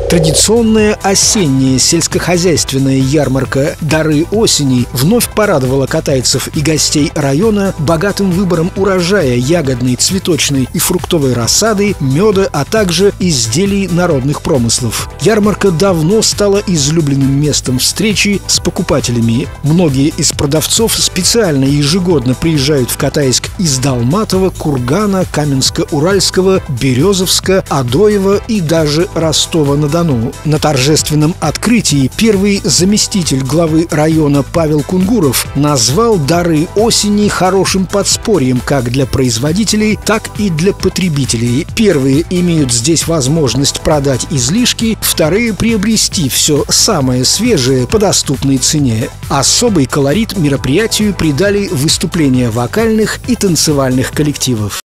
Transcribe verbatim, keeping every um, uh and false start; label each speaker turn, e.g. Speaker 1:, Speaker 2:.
Speaker 1: Традиционная осенняя сельскохозяйственная ярмарка «Дары осени» вновь порадовала катайцев и гостей района богатым выбором урожая ягодной, цветочной и фруктовой рассады, меда, а также изделий народных промыслов. Ярмарка давно стала излюбленным местом встречи с покупателями. Многие из продавцов специально ежегодно приезжают в Катайск из Далматова, Кургана, Каменска-Уральского, Березовска, Адоева и даже Ростова-на-Дону. На торжественном открытии первый заместитель главы района Павел Кунгуров назвал «Дары осени» хорошим подспорьем как для производителей, так и для потребителей. Первые имеют здесь возможность продать излишки, вторые — приобрести все самое свежее по доступной цене. Особый колорит мероприятию придали выступления вокальных и танцевальных коллективов.